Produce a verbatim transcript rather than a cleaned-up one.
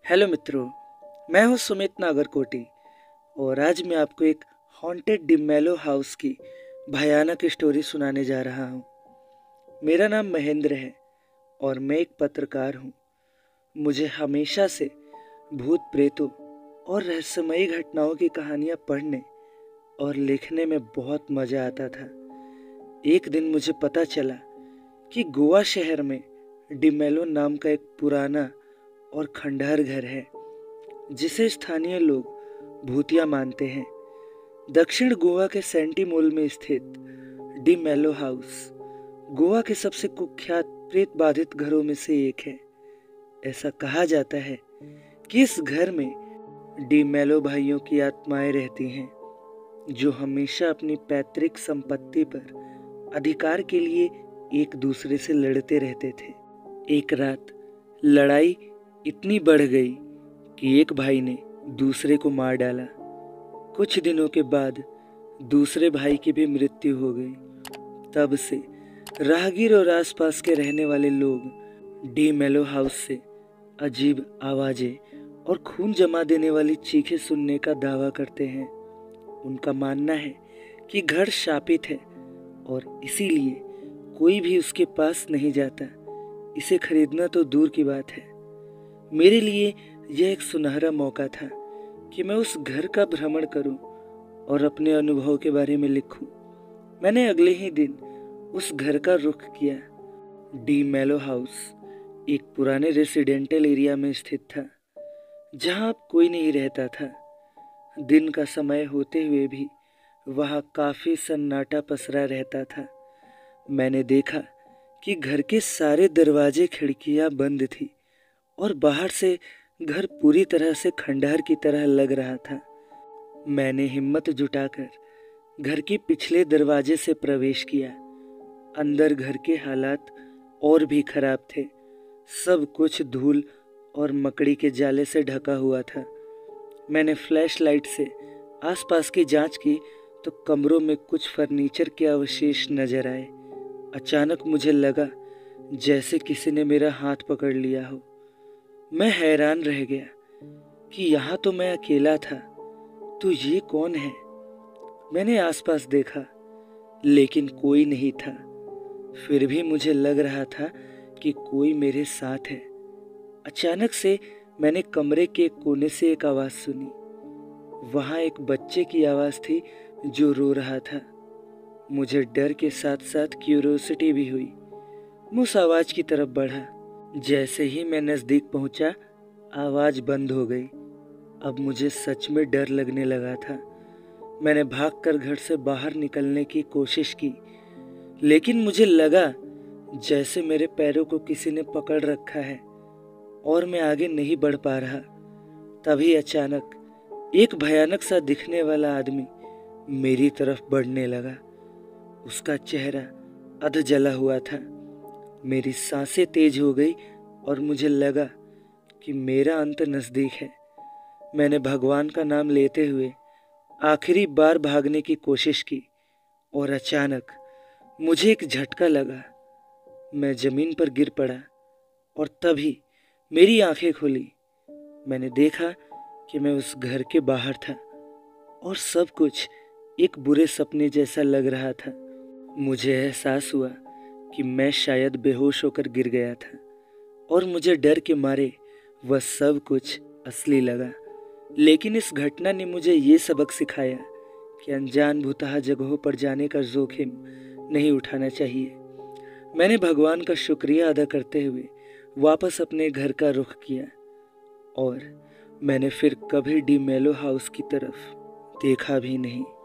Hello मित्रों, मैं हूं सुमित नागरकोटी और आज मैं आपको एक हॉन्टेड डिमेलो हाउस की भयानक स्टोरी सुनाने जा रहा हूं। मेरा नाम महेंद्र है और मैं एक पत्रकार हूं। मुझे हमेशा से भूत प्रेतों और रहस्यमयी घटनाओं की कहानियां पढ़ने और लिखने में बहुत मज़ा आता था। एक दिन मुझे पता चला कि गोवा शहर में डिमेलो नाम का एक पुराना और खंडहर घर है जिसे स्थानीय लोग भूतिया मानते हैं। दक्षिण गोवा के सेंटीमोल में स्थित डिमेलो हाउस गोवा के सबसे कुख्यात प्रेत बाधित घरों में से एक है। ऐसा कहा जाता है कि इस घर में डिमेलो भाइयों की आत्माएं रहती हैं जो हमेशा अपनी पैतृक संपत्ति पर अधिकार के लिए एक दूसरे से लड़ते रहते थे। एक रात लड़ाई इतनी बढ़ गई कि एक भाई ने दूसरे को मार डाला। कुछ दिनों के बाद दूसरे भाई की भी मृत्यु हो गई। तब से राहगीर और आसपास के रहने वाले लोग डिमेलो हाउस से अजीब आवाजें और खून जमा देने वाली चीखें सुनने का दावा करते हैं। उनका मानना है कि घर शापित है और इसीलिए कोई भी उसके पास नहीं जाता। इसे खरीदना तो दूर की बात है। मेरे लिए यह एक सुनहरा मौका था कि मैं उस घर का भ्रमण करूं और अपने अनुभव के बारे में लिखूं। मैंने अगले ही दिन उस घर का रुख किया। डिमेलो हाउस एक पुराने रेसिडेंटल एरिया में स्थित था जहां अब कोई नहीं रहता था। दिन का समय होते हुए भी वहां काफी सन्नाटा पसरा रहता था। मैंने देखा कि घर के सारे दरवाजे खिड़कियां बंद थी और बाहर से घर पूरी तरह से खंडहर की तरह लग रहा था। मैंने हिम्मत जुटाकर घर के पिछले दरवाजे से प्रवेश किया। अंदर घर के हालात और भी खराब थे। सब कुछ धूल और मकड़ी के जाले से ढका हुआ था। मैंने फ्लैश लाइट से आसपास की जांच की तो कमरों में कुछ फर्नीचर के अवशेष नजर आए। अचानक मुझे लगा जैसे किसी ने मेरा हाथ पकड़ लिया हो। मैं हैरान रह गया कि यहाँ तो मैं अकेला था, तो ये कौन है? मैंने आसपास देखा लेकिन कोई नहीं था। फिर भी मुझे लग रहा था कि कोई मेरे साथ है। अचानक से मैंने कमरे के कोने से एक आवाज़ सुनी। वहाँ एक बच्चे की आवाज़ थी जो रो रहा था। मुझे डर के साथ साथ क्यूरियोसिटी भी हुई। मैं उस आवाज़ की तरफ बढ़ा। जैसे ही मैं नज़दीक पहुंचा, आवाज़ बंद हो गई। अब मुझे सच में डर लगने लगा था। मैंने भागकर घर से बाहर निकलने की कोशिश की, लेकिन मुझे लगा जैसे मेरे पैरों को किसी ने पकड़ रखा है और मैं आगे नहीं बढ़ पा रहा। तभी अचानक एक भयानक सा दिखने वाला आदमी मेरी तरफ बढ़ने लगा। उसका चेहरा अध जला हुआ था। मेरी सांसें तेज हो गई और मुझे लगा कि मेरा अंत नज़दीक है। मैंने भगवान का नाम लेते हुए आखिरी बार भागने की कोशिश की और अचानक मुझे एक झटका लगा। मैं ज़मीन पर गिर पड़ा और तभी मेरी आंखें खुली। मैंने देखा कि मैं उस घर के बाहर था और सब कुछ एक बुरे सपने जैसा लग रहा था। मुझे एहसास हुआ कि मैं शायद बेहोश होकर गिर गया था और मुझे डर के मारे वह सब कुछ असली लगा। लेकिन इस घटना ने मुझे ये सबक सिखाया कि अनजान भुतहा जगहों पर जाने का जोखिम नहीं उठाना चाहिए। मैंने भगवान का शुक्रिया अदा करते हुए वापस अपने घर का रुख किया और मैंने फिर कभी डिमेलो हाउस की तरफ देखा भी नहीं।